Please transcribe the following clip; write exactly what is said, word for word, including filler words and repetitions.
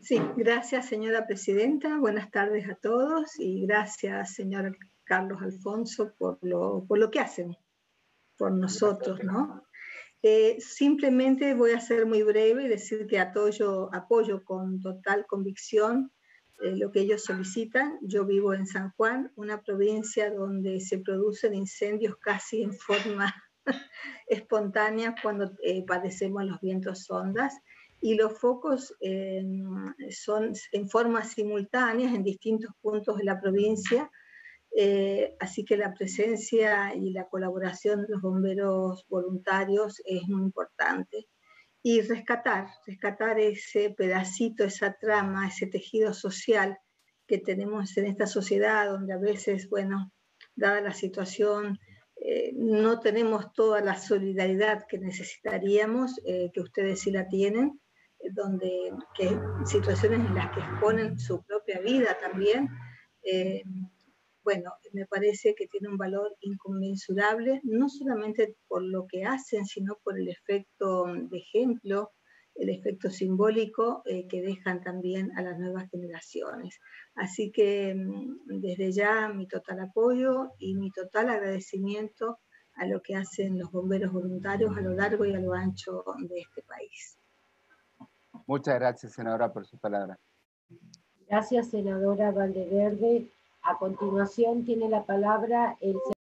Sí, gracias señora presidenta, buenas tardes a todos y gracias señor Carlos Alfonso por lo, por lo que hacen por nosotros, ¿no? Eh, simplemente voy a ser muy breve y decir que apoyo, apoyo con total convicción eh, lo que ellos solicitan. Yo vivo en San Juan, una provincia donde se producen incendios casi en forma espontánea cuando eh, padecemos los vientos ondas, y los focos eh, son en forma simultáneas en distintos puntos de la provincia, eh, así que la presencia y la colaboración de los bomberos voluntarios es muy importante. Y rescatar, rescatar ese pedacito, esa trama, ese tejido social que tenemos en esta sociedad, donde a veces, bueno, dada la situación, eh, no tenemos toda la solidaridad que necesitaríamos, eh, que ustedes sí la tienen, eh, donde que situaciones en las que exponen su propia vida también, eh, bueno, me parece que tiene un valor inconmensurable, no solamente por lo que hacen, sino por el efecto de ejemplo, el efecto simbólico eh, que dejan también a las nuevas generaciones. Así que desde ya mi total apoyo y mi total agradecimiento a lo que hacen los bomberos voluntarios a lo largo y a lo ancho de este país. Muchas gracias, senadora, por su palabra. Gracias, senadora Valdeverde. A continuación tiene la palabra el